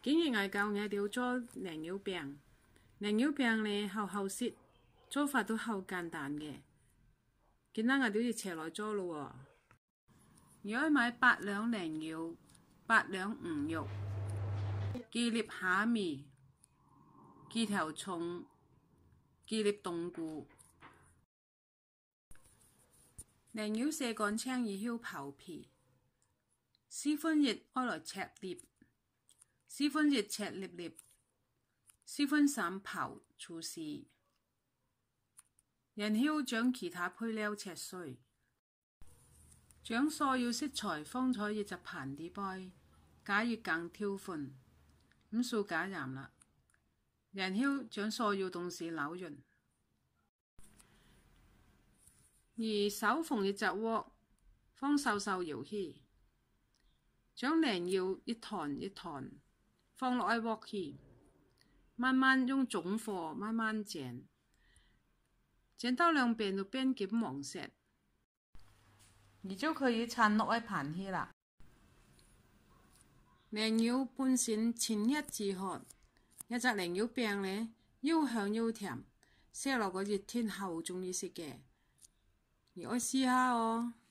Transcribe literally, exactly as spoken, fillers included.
今日我教我哋做蓮藕餅。蓮藕餅呢好好食，做法都好簡單嘅。今日我哋要切來做咯喎。要買八兩蓮藕、八兩魚肉、幾粒蝦米、幾條蔥、幾粒冬菇。蓮藕洗乾淨以後刨皮，四分一愛來切粒。四分一切粒粒，四分三刨粗絲，然後將其他配料切碎，將所有食材放在一隻盤底杯，加熱更調粉，唔需加鹽啦。然後將所有東西撈勻，而手放一隻鍋，放少少油氣，將蓮藕一團一團放落喺鑊去，慢慢用中火慢慢煎，煎到兩邊都變金黃色，你就可以鏟落喺盤去啦。蓮藕本身清熱止渴，一隻蓮藕餅呢又香又甜，食落個熱天好中意食嘅，你可以試下哦。